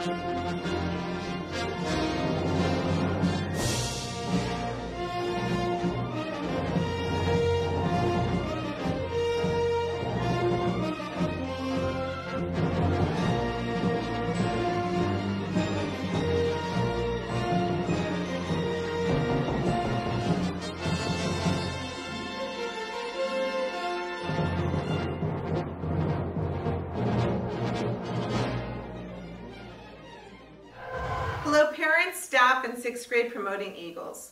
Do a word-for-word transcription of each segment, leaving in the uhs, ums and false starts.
Hello parents, staff, and sixth grade promoting Eagles.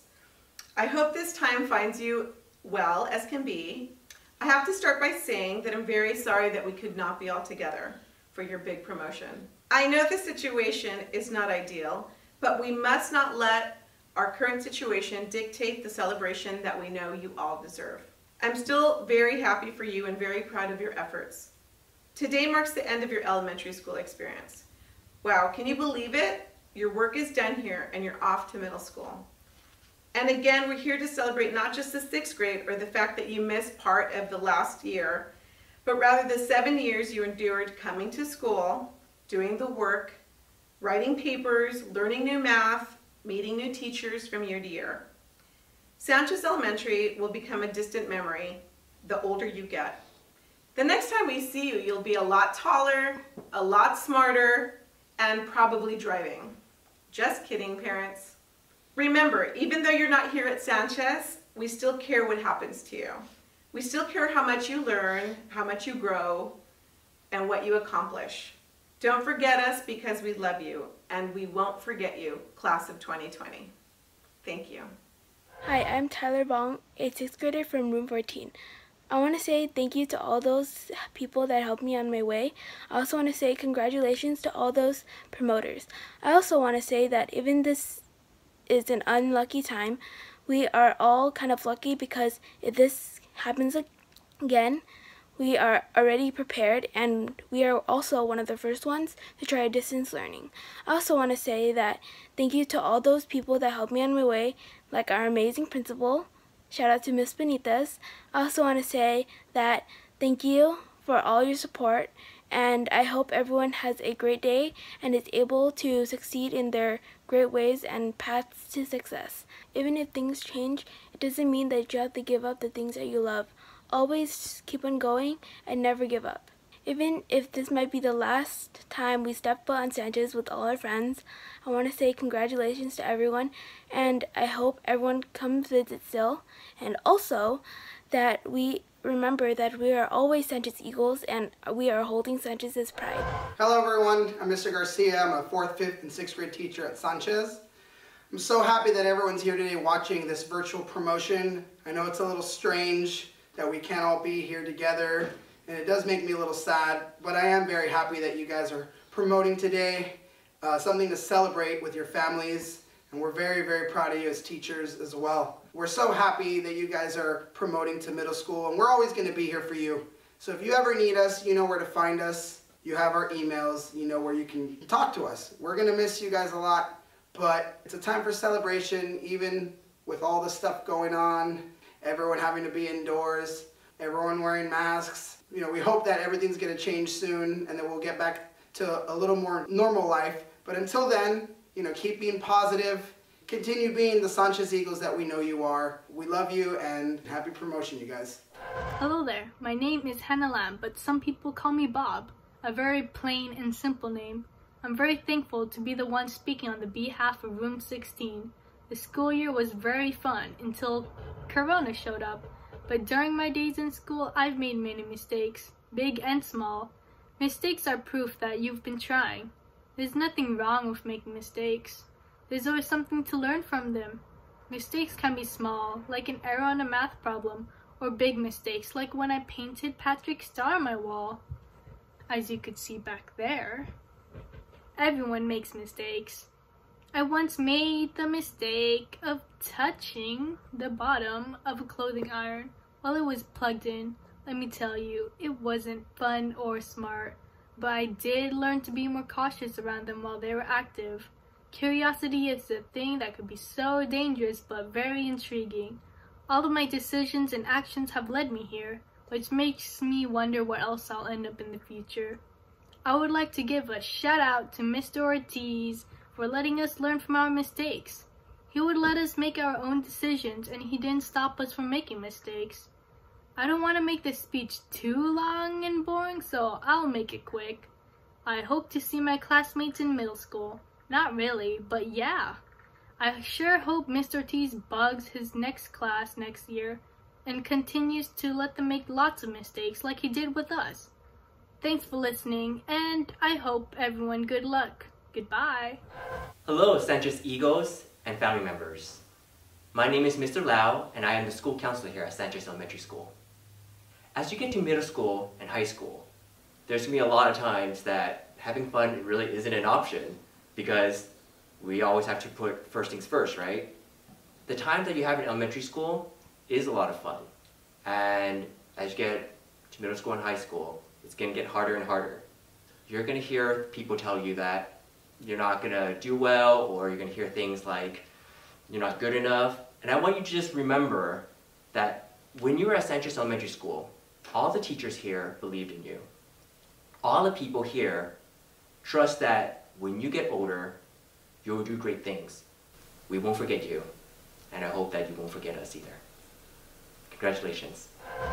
I hope this time finds you well as can be. I have to start by saying that I'm very sorry that we could not be all together for your big promotion. I know the situation is not ideal, but we must not let our current situation dictate the celebration that we know you all deserve. I'm still very happy for you and very proud of your efforts. Today marks the end of your elementary school experience. Wow, can you believe it? Your work is done here and you're off to middle school. And again, we're here to celebrate not just the sixth grade or the fact that you missed part of the last year, but rather the seven years you endured coming to school, doing the work, writing papers, learning new math, meeting new teachers from year to year. Sanchez Elementary will become a distant memory the older you get. The next time we see you, you'll be a lot taller, a lot smarter, and probably driving. Just kidding, parents. Remember, even though you're not here at Sanchez, we still care what happens to you. We still care how much you learn, how much you grow, and what you accomplish. Don't forget us because we love you, and we won't forget you, class of twenty twenty. Thank you. Hi, I'm Tyler Bong, a sixth grader from room fourteen. I want to say thank you to all those people that helped me on my way. I also want to say congratulations to all those promoters. I also want to say that even this is an unlucky time, we are all kind of lucky because if this happens again, we are already prepared and we are also one of the first ones to try distance learning. I also want to say that thank you to all those people that helped me on my way, like our amazing principal. Shout out to Miss Benitez. I also want to say that thank you for all your support, and I hope everyone has a great day and is able to succeed in their great ways and paths to success. Even if things change, it doesn't mean that you have to give up the things that you love. Always keep on going and never give up. Even if this might be the last time we step foot on Sanchez with all our friends, I want to say congratulations to everyone, and I hope everyone comes visit still, and also that we remember that we are always Sanchez Eagles and we are holding Sanchez's pride. Hello everyone, I'm Mister Garcia. I'm a fourth, fifth, and sixth grade teacher at Sanchez. I'm so happy that everyone's here today watching this virtual promotion. I know it's a little strange that we can't all be here together, and it does make me a little sad, but I am very happy that you guys are promoting today, uh, something to celebrate with your families, and we're very, very proud of you as teachers as well. We're so happy that you guys are promoting to middle school, and we're always going to be here for you. So if you ever need us, you know where to find us. You have our emails, you know where you can talk to us. We're going to miss you guys a lot, but it's a time for celebration, even with all the stuff going on, everyone having to be indoors, everyone wearing masks. You know, we hope that everything's going to change soon and that we'll get back to a little more normal life. But until then, you know, keep being positive. Continue being the Sanchez Eagles that we know you are. We love you and happy promotion, you guys. Hello there. My name is Hannah Lamb, but some people call me Bob. A very plain and simple name. I'm very thankful to be the one speaking on the behalf of Room sixteen. The school year was very fun until Corona showed up. But during my days in school, I've made many mistakes, big and small. Mistakes are proof that you've been trying. There's nothing wrong with making mistakes. There's always something to learn from them. Mistakes can be small, like an error on a math problem, or big mistakes, like when I painted Patrick's star on my wall. As you could see back there. Everyone makes mistakes. I once made the mistake of touching the bottom of a clothing iron while it was plugged in. Let me tell you, it wasn't fun or smart, but I did learn to be more cautious around them while they were active. Curiosity is a thing that could be so dangerous but very intriguing. All of my decisions and actions have led me here, which makes me wonder what else I'll end up in the future. I would like to give a shout out to Mister Ortiz for letting us learn from our mistakes. He would let us make our own decisions and he didn't stop us from making mistakes. I don't want to make this speech too long and boring, so I'll make it quick. I hope to see my classmates in middle school. Not really, but yeah. I sure hope Mister Ortiz bugs his next class next year and continues to let them make lots of mistakes like he did with us. Thanks for listening, and I hope everyone good luck. Goodbye. Hello, SANCHEZ Eagles and family members. My name is Mister Lau, and I am the school counselor here at SANCHEZ Elementary School. As you get to middle school and high school, there's going to be a lot of times that having fun really isn't an option because we always have to put first things first, right? The time that you have in elementary school is a lot of fun. And as you get to middle school and high school, it's going to get harder and harder. You're going to hear people tell you that you're not going to do well, or you're going to hear things like you're not good enough. And I want you to just remember that when you were at SANCHEZ Elementary School, all the teachers here believed in you. All the people here trust that when you get older, you'll do great things. We won't forget you, and I hope that you won't forget us either. Congratulations.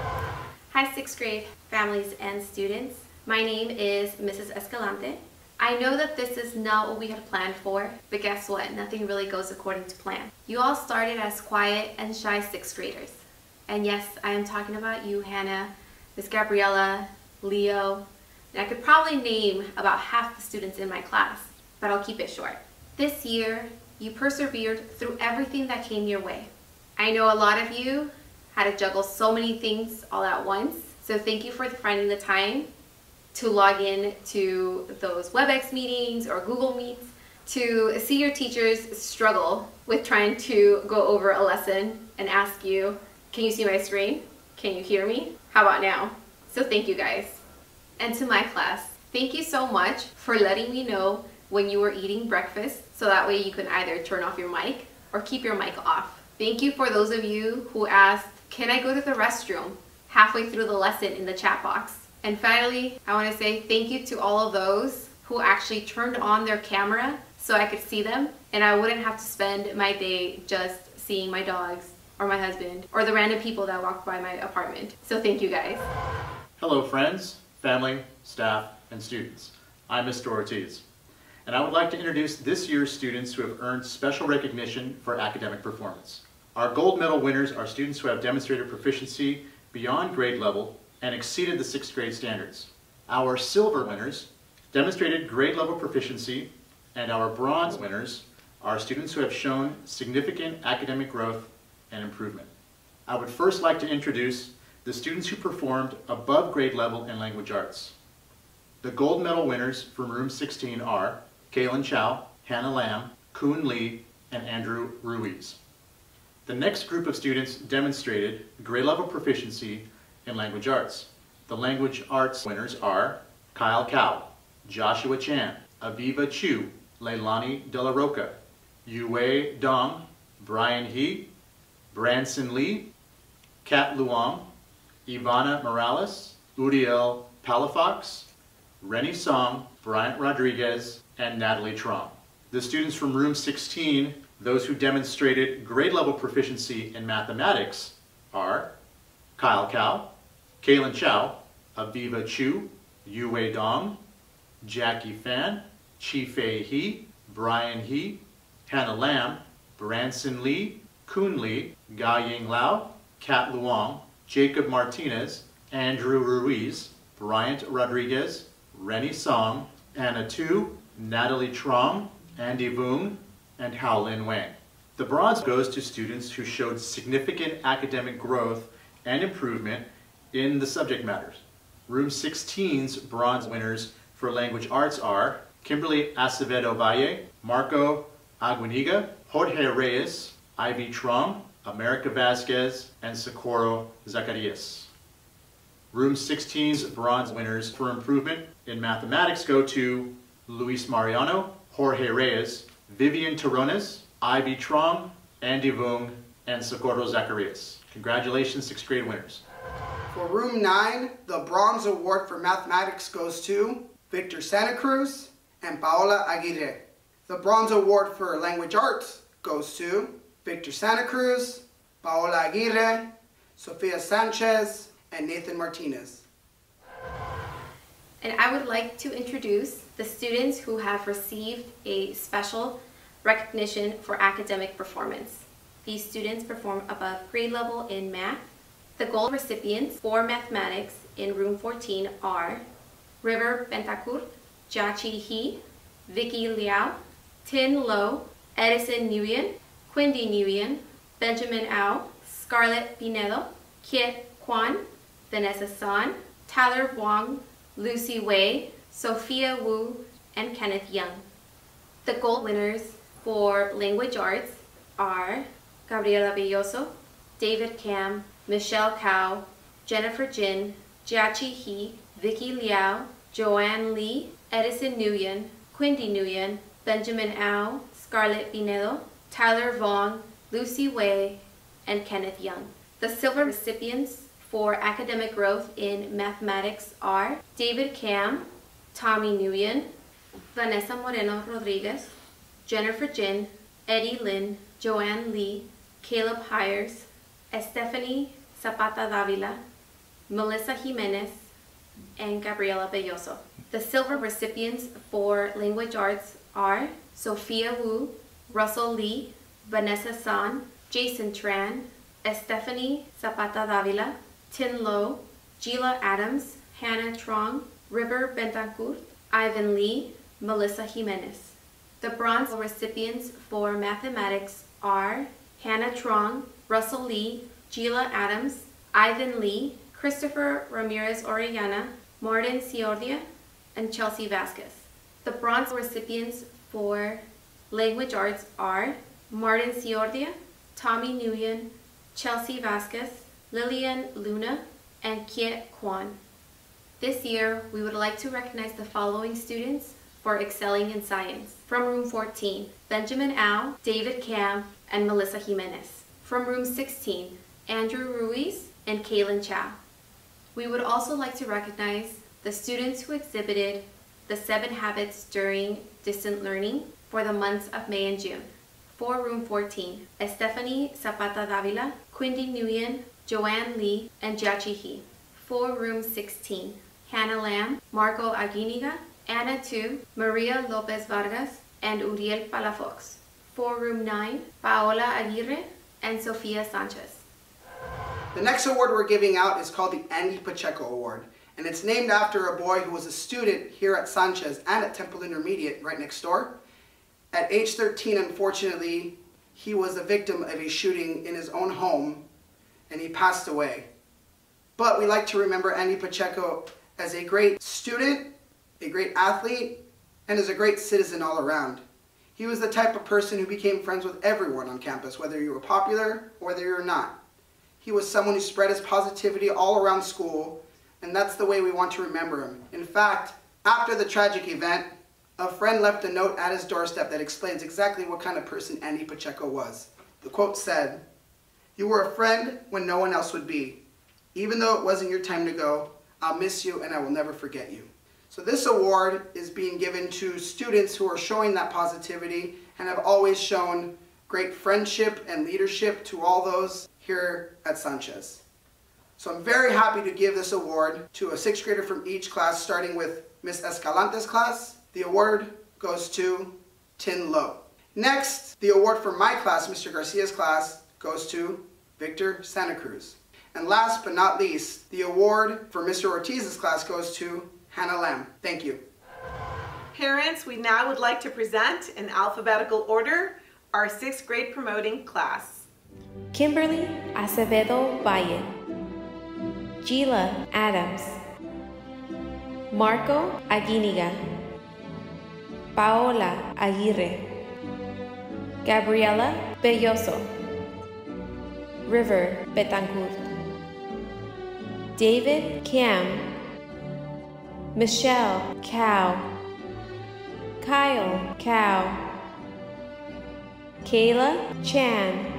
Hi, sixth grade families and students. My name is Missus Escalante. I know that this is not what we had planned for, but guess what? Nothing really goes according to plan. You all started as quiet and shy sixth graders. And yes, I am talking about you, Hannah, Miss Gabriella, Leo, and I could probably name about half the students in my class, but I'll keep it short. This year, you persevered through everything that came your way. I know a lot of you had to juggle so many things all at once, so thank you for finding the time to log in to those WebEx meetings or Google Meets, to see your teachers struggle with trying to go over a lesson and ask you, can you see my screen? Can you hear me? How about now? So thank you guys. And to my class, thank you so much for letting me know when you were eating breakfast, so that way you can either turn off your mic or keep your mic off. Thank you for those of you who asked, can I go to the restroom halfway through the lesson in the chat box? And finally, I want to say thank you to all of those who actually turned on their camera so I could see them and I wouldn't have to spend my day just seeing my dogs or my husband or the random people that walked by my apartment. So thank you guys. Hello friends, family, staff, and students. I'm Mister Ortiz, and I would like to introduce this year's students who have earned special recognition for academic performance. Our gold medal winners are students who have demonstrated proficiency beyond grade level and exceeded the sixth grade standards. Our silver winners demonstrated grade level proficiency, and our bronze winners are students who have shown significant academic growth and improvement. I would first like to introduce the students who performed above grade level in language arts. The gold medal winners from room sixteen are Kaylin Chow, Hannah Lam, Kuhn Lee, and Andrew Ruiz. The next group of students demonstrated grade level proficiency in language arts. The language arts winners are Kyle Cow, Joshua Chan, Aviva Chu, Leilani De La Roca, Yue Dong, Brian He, Branson Lee, Kat Luong, Ivana Morales, Uriel Palafox, Rennie Song, Bryant Rodriguez, and Natalie Trong. The students from room sixteen, those who demonstrated grade level proficiency in mathematics, are Kyle Cow, Kaylin Chow, Aviva Chu, Yue Dong, Jackie Fan, Chi Fei He, Brian He, Hannah Lam, Branson Lee, Kuhn Lee, Ga Ying Lau, Kat Luong, Jacob Martinez, Andrew Ruiz, Bryant Rodriguez, Rennie Song, Anna Tu, Natalie Trong, Andy Voong, and Hao-Lin Wang. The bronze goes to students who showed significant academic growth and improvement in the subject matters. Room sixteen's bronze winners for language arts are Kimberly Acevedo Valle, Marco Aguiniga, Jorge Reyes, Ivy Trong, America Vasquez, and Socorro Zacarias. Room sixteen's bronze winners for improvement in mathematics go to Luis Mariano, Jorge Reyes, Vivian Terrones, Ivy Trong, Andy Voong, and Socorro Zacarias. Congratulations, sixth grade winners. For room nine, the bronze award for mathematics goes to Victor Santa Cruz, and Paola Aguirre. The Bronze Award for Language Arts goes to Victor Santa Cruz, Paola Aguirre, Sofia Sanchez, and Nathan Martinez. And I would like to introduce the students who have received a special recognition for academic performance. These students perform above grade level in math. The gold recipients for mathematics in room fourteen are River Bentancur, Jiaqi He, Vicky Liao, Tin Lo, Edison Nguyen, Quindy Nguyen, Benjamin Au, Scarlett Pinedo, Kiet Kwan, Vanessa San, Tyler Wong, Lucy Wei, Sophia Wu, and Kenneth Young. The gold winners for language arts are Gabriela Belloso, David Cam, Michelle Cao, Jennifer Jin, Jiaqi He, Vicky Liao, Joanne Lee, Edison Nguyen, Quindy Nguyen, Benjamin Au, Scarlett Pinedo, Tyler Vaughn, Lucy Wei, and Kenneth Young. The silver recipients for academic growth in mathematics are David Cam, Tommy Nguyen, Vanessa Moreno Rodriguez, Jennifer Jin, Eddie Lin, Joanne Lee, Caleb Hires, Estefany Zapata Davila, Melissa Jimenez, and Gabriela Belloso. The silver recipients for language arts are Sophia Wu, Russell Lee, Vanessa San, Jason Tran, Estefany Zapata Davila, Tin Lo, Gila Adams, Hannah Trong, River Bentancur, Ivan Lee, Melissa Jimenez. The bronze recipients for mathematics are Hannah Trong, Russell Lee, Gila Adams, Ivan Lee, Christopher Ramirez Orellana, Martin Ciordia, and Chelsea Vasquez. The bronze recipients for language arts are Martin Ciordia, Tommy Nguyen, Chelsea Vasquez, Lillian Luna, and Kiet Kwan. This year, we would like to recognize the following students for excelling in science. From room fourteen, Benjamin Au, David Cam, and Melissa Jimenez. From room sixteen, Andrew Ruiz and Kaylin Chow. We would also like to recognize the students who exhibited the seven habits during distant learning for the months of May and June. For room fourteen, Estefany Zapata Davila, Quindy Nguyen, Joanne Lee, and Jiaqi He. For room sixteen, Hannah Lam, Marco Aguiniga, Anna Tu, Maria Lopez Vargas, and Uriel Palafox. For room nine, Paola Aguirre and Sofia Sanchez. The next award we're giving out is called the Andy Pacheco Award, and it's named after a boy who was a student here at Sanchez and at Temple Intermediate right next door. At age thirteen, unfortunately, he was a victim of a shooting in his own home, and he passed away. But we like to remember Andy Pacheco as a great student, a great athlete, and as a great citizen all around. He was the type of person who became friends with everyone on campus, whether you were popular or whether you were not. He was someone who spread his positivity all around school, and that's the way we want to remember him. In fact, after the tragic event, a friend left a note at his doorstep that explains exactly what kind of person Andy Pacheco was. The quote said, "You were a friend when no one else would be. Even though it wasn't your time to go, I'll miss you and I will never forget you." So this award is being given to students who are showing that positivity and have always shown great friendship and leadership to all those here at Sanchez. So I'm very happy to give this award to a sixth grader from each class, starting with Miss Escalante's class. The award goes to Tin Lo. Next, the award for my class, Mister Garcia's class, goes to Victor Santa Cruz. And last but not least, the award for Mister Ortiz's class goes to Hannah Lam. Thank you. Parents, we now would like to present in alphabetical order our sixth grade promoting class. Kimberly Acevedo Valle, Gila Adams, Marco Aguiniga, Paola Aguirre, Gabriela Belloso, River Bentancur, David Cam, Michelle Cao, Kyle Cao, Kayla Chan,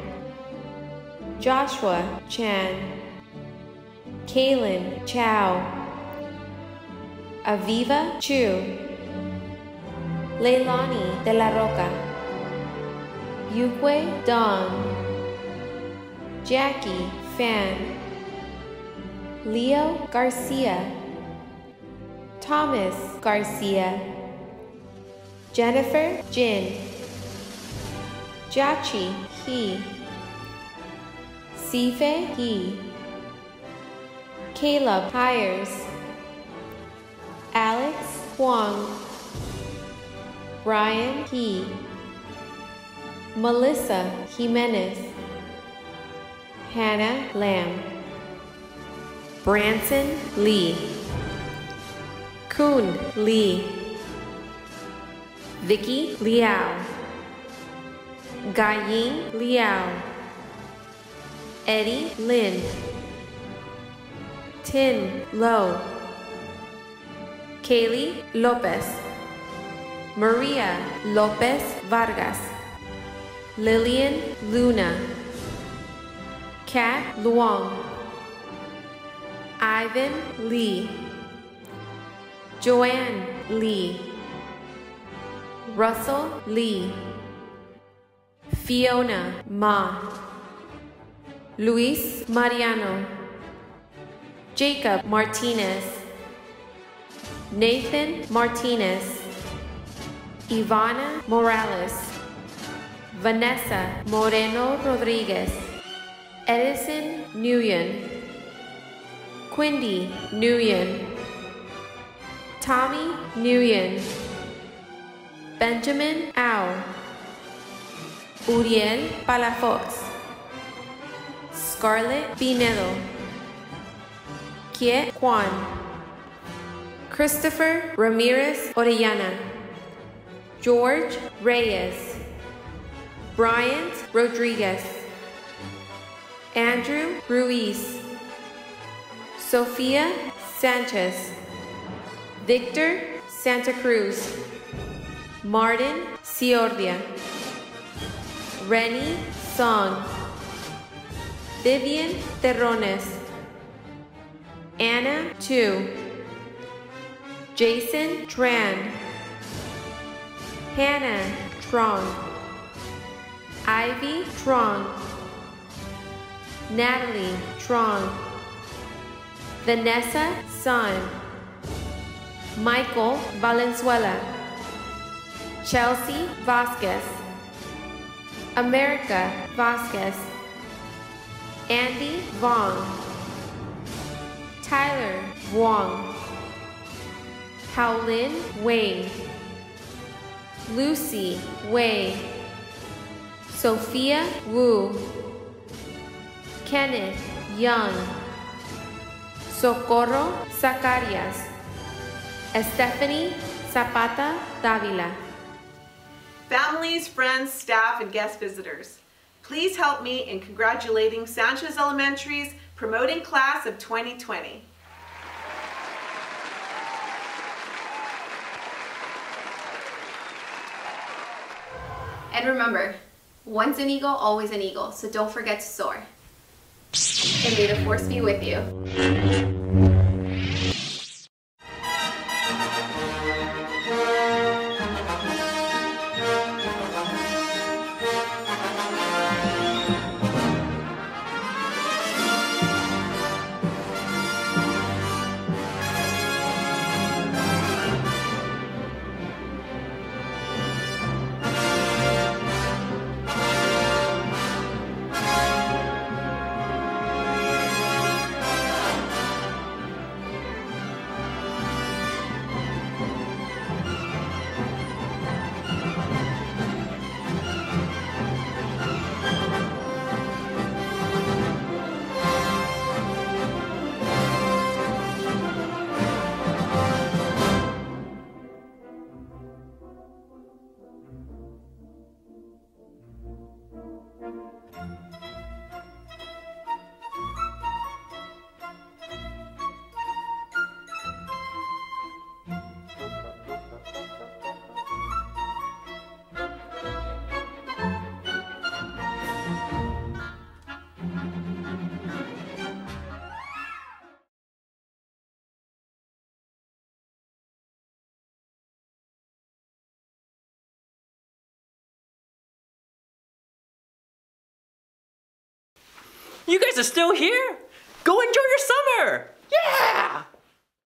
Joshua Chan, Kaylin Chow, Aviva Chu, Leilani de la Roca, Yukwe Dong, Jackie Fan, Leo Garcia, Thomas Garcia, Jennifer Jin, Jachi He, Sife He, Caleb Hires, Alex Huang, Brian He, Melissa Jimenez, Hannah Lamb, Branson Lee, Kun Lee, Vicky Liao, Gaying Liao, Eddie Lin, Tin Lo, Kaylee Lopez, Maria Lopez Vargas, Lillian Luna, Kat Luong, Ivan Lee, Joanne Lee, Russell Lee, Fiona Ma, Luis Mariano, Jacob Martinez, Nathan Martinez, Ivana Morales, Vanessa Moreno Rodriguez, Edison Nguyen, Quindy Nguyen, Tommy Nguyen, Benjamin Au, Uriel Palafox, Scarlett Pinedo, Kie Kwan, Christopher Ramirez Orellana, George Reyes, Bryant Rodriguez, Andrew Ruiz, Sofia Sanchez, Victor Santa Cruz, Martin Ciordia, Rennie Song, Vivian Terrones, Anna Tu, Jason Tran, Hannah Trong, Ivy Trong, Natalie Trong, Vanessa Sun, Michael Valenzuela, Chelsea Vasquez, America Vasquez, Andy Vong, Tyler Wong, Howlin Wei, Lucy Wei, Sophia Wu, Kenneth Young, Socorro Zacarias, Stephanie Zapata Davila. Families, friends, staff, and guest visitors, please help me in congratulating Sanchez Elementary's promoting class of twenty twenty. And remember, once an eagle, always an eagle, so don't forget to soar. And may the force be with you. You guys are still here? Go enjoy your summer! Yeah!